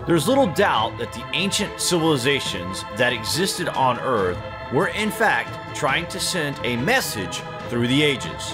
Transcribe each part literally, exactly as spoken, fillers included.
There's little doubt that the ancient civilizations that existed on Earth were in fact trying to send a message through the ages.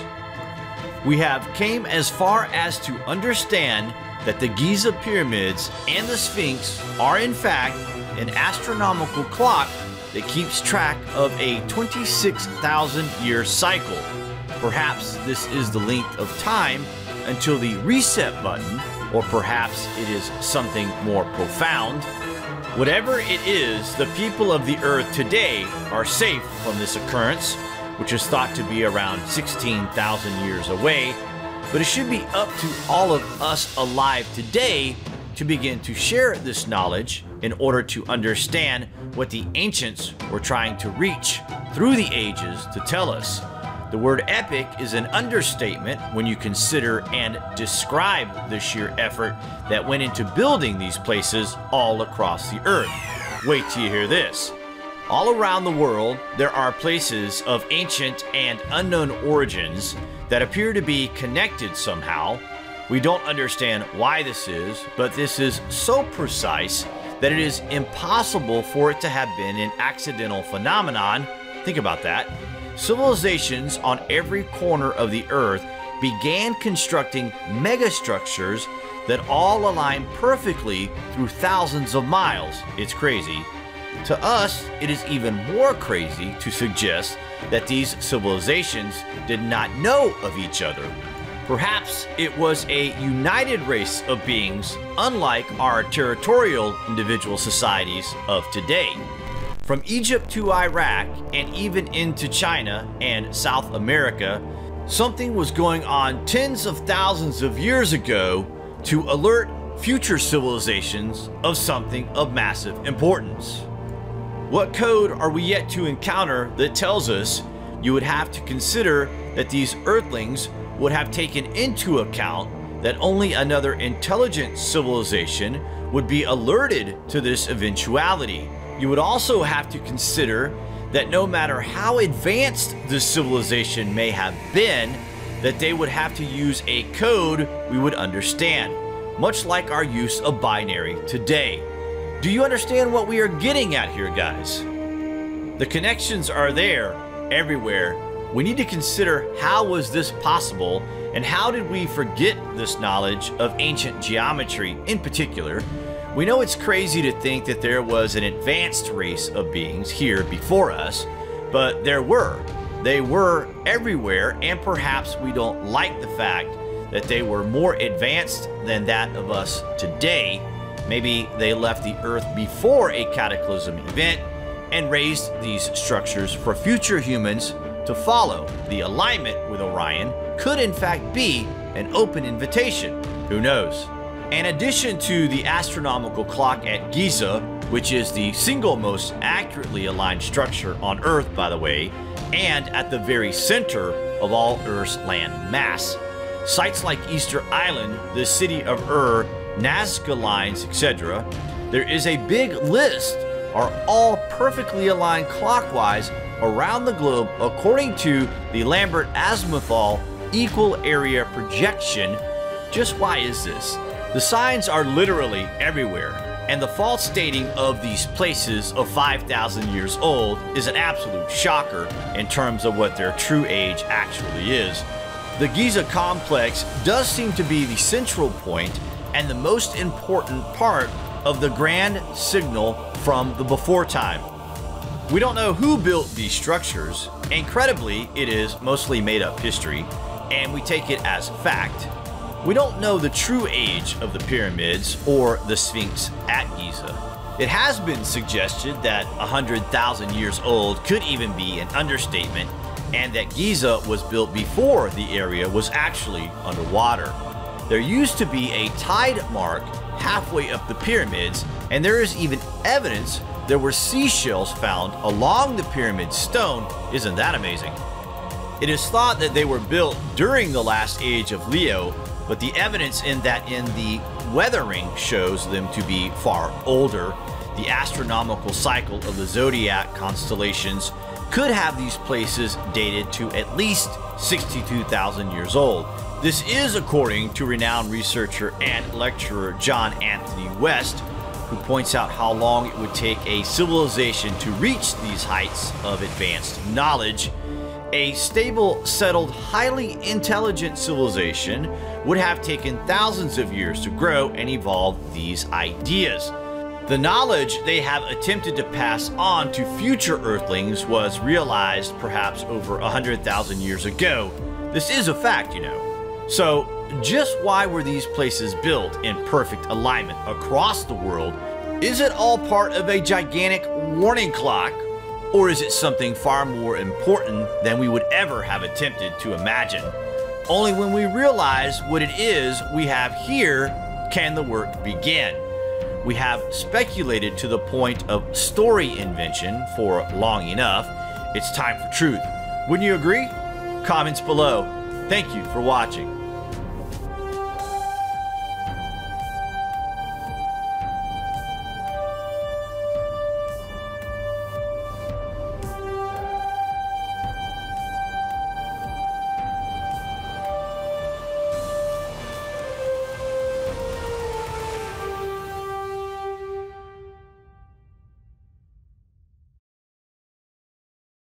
We have came as far as to understand that the Giza pyramids and the Sphinx are in fact an astronomical clock that keeps track of a twenty-six thousand year cycle. Perhaps this is the length of time until the reset button, or perhaps it is something more profound. Whatever it is, the people of the Earth today are safe from this occurrence, which is thought to be around sixteen thousand years away, but it should be up to all of us alive today to begin to share this knowledge in order to understand what the ancients were trying to reach through the ages to tell us. The word epic is an understatement when you consider and describe the sheer effort that went into building these places all across the Earth. Wait till you hear this. All around the world, there are places of ancient and unknown origins that appear to be connected somehow. We don't understand why this is, but this is so precise that it is impossible for it to have been an accidental phenomenon. Think about that. Civilizations on every corner of the Earth began constructing megastructures that all align perfectly through thousands of miles. It's crazy. To us, it is even more crazy to suggest that these civilizations did not know of each other. Perhaps it was a united race of beings, unlike our territorial individual societies of today. From Egypt to Iraq, and even into China and South America, something was going on tens of thousands of years ago to alert future civilizations of something of massive importance. What code are we yet to encounter that tells us you would have to consider that these Earthlings would have taken into account that only another intelligent civilization would be alerted to this eventuality? You would also have to consider that no matter how advanced this civilization may have been, that they would have to use a code we would understand, much like our use of binary today. Do you understand what we are getting at here, guys? The connections are there everywhere. We need to consider how was this possible, and how did we forget this knowledge of ancient geometry in particular? We know it's crazy to think that there was an advanced race of beings here before us, but there were. They were everywhere, and perhaps we don't like the fact that they were more advanced than that of us today. Maybe they left the Earth before a cataclysm event and raised these structures for future humans to follow. The alignment with Orion could in fact be an open invitation. Who knows? In addition to the astronomical clock at Giza, which is the single most accurately aligned structure on Earth, by the way, and at the very center of all Earth's land mass, sites like Easter Island, the city of Ur, Nazca lines, et cetera, there is a big list, are all perfectly aligned clockwise around the globe according to the Lambert azimuthal equal area projection. Just why is this? The signs are literally everywhere, and the false dating of these places of five thousand years old is an absolute shocker in terms of what their true age actually is. The Giza complex does seem to be the central point and the most important part of the grand signal from the before time. We don't know who built these structures. Incredibly, it is mostly made up history, and we take it as fact. We don't know the true age of the pyramids or the Sphinx at Giza. It has been suggested that one hundred thousand years old could even be an understatement, and that Giza was built before the area was actually underwater. There used to be a tide mark halfway up the pyramids, and there is even evidence there were seashells found along the pyramid stone. Isn't that amazing? It is thought that they were built during the last age of Leo, but the evidence in that in the weathering shows them to be far older. The astronomical cycle of the zodiac constellations could have these places dated to at least sixty-two thousand years old. This is according to renowned researcher and lecturer John Anthony West, who who points out how long it would take a civilization to reach these heights of advanced knowledge. A stable, settled, highly intelligent civilization would have taken thousands of years to grow and evolve these ideas. The knowledge they have attempted to pass on to future Earthlings was realized perhaps over one hundred thousand years ago. This is a fact, you know. So, just why were these places built in perfect alignment across the world? Is it all part of a gigantic warning clock? Or is it something far more important than we would ever have attempted to imagine? Only when we realize what it is we have here can the work begin. We have speculated to the point of story invention for long enough. It's time for truth. Wouldn't you agree? Comments below. Thank you for watching.